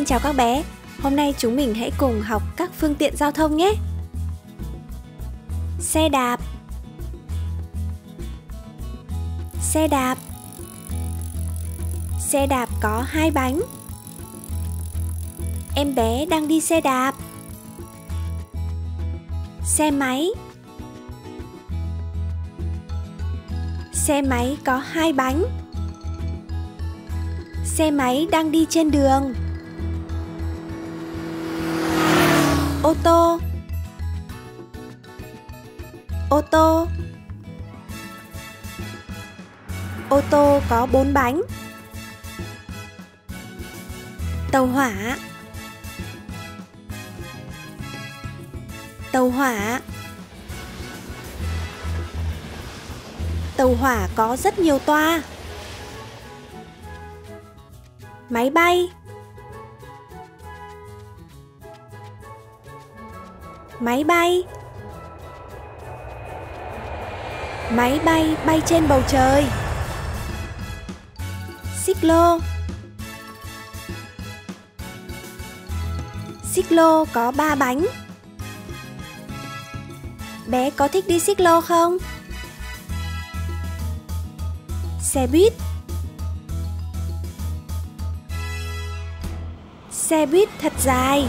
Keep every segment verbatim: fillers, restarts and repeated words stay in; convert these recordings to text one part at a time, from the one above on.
chào các bé, hôm nay chúng mình hãy cùng học các phương tiện giao thông nhé. Xe đạp. Xe đạp. Xe đạp có hai bánh. Em bé đang đi xe đạp. Xe máy. Xe máy có hai bánh. Xe máy đang đi trên đường. Ô tô. Ô tô. Ô tô có bốn bánh. Tàu hỏa. Tàu hỏa. Tàu hỏa có rất nhiều toa. Máy bay. Máy bay. Máy bay bay trên bầu trời. Xích lô. Xích lô có ba bánh. Bé có thích đi xích lô không? Xe buýt. Xe buýt thật dài.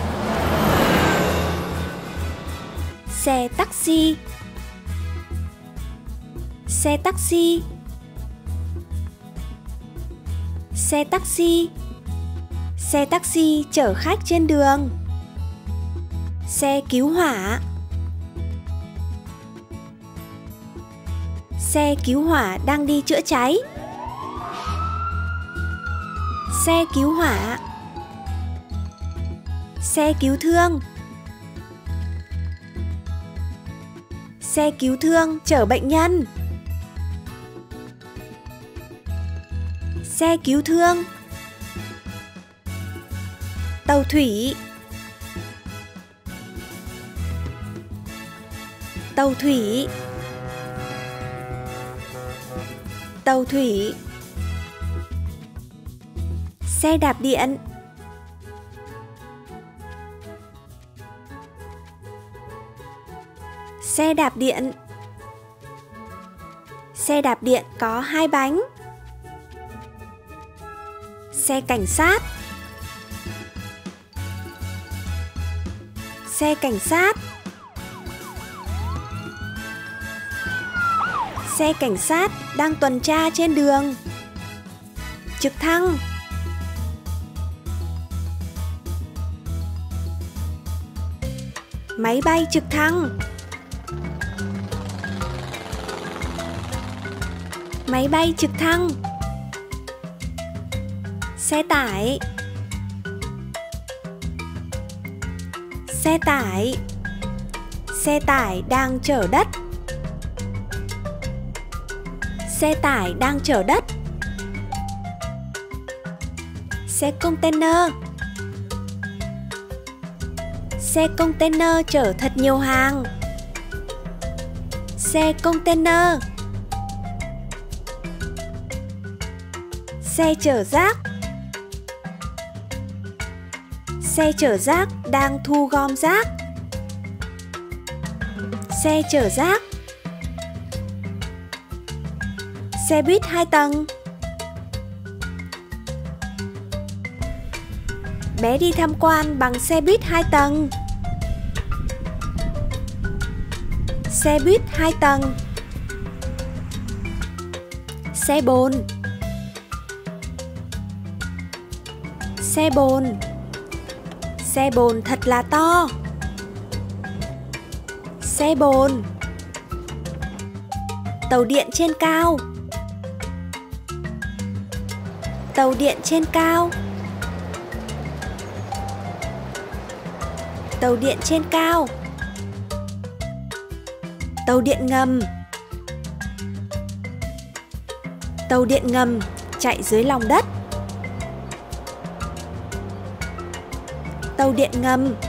Xe taxi. Xe taxi. Xe taxi. Xe taxi chở khách trên đường. Xe cứu hỏa. Xe cứu hỏa đang đi chữa cháy. Xe cứu hỏa. Xe cứu thương. Xe cứu thương chở bệnh nhân. Xe cứu thương. Tàu thủy. Tàu thủy. Tàu thủy. Xe đạp điện. Xe đạp điện. Xe đạp điện có hai bánh. Xe cảnh sát. Xe cảnh sát. Xe cảnh sát đang tuần tra trên đường. Trực thăng. Máy bay trực thăng. Máy bay trực thăng. Xe tải. Xe tải. Xe tải đang chở đất. Xe tải đang chở đất. Xe container. Xe container chở thật nhiều hàng. Xe container. Xe chở rác. Xe chở rác đang thu gom rác. Xe chở rác. Xe buýt hai tầng. Bé đi tham quan bằng xe buýt hai tầng. Xe buýt hai tầng. Xe bồn. Xe bồn. Xe bồn thật là to. Xe bồn. Tàu điện trên cao. Tàu điện trên cao. Tàu điện trên cao. Tàu điện ngầm. Tàu điện ngầm chạy dưới lòng đất. Tàu điện ngầm.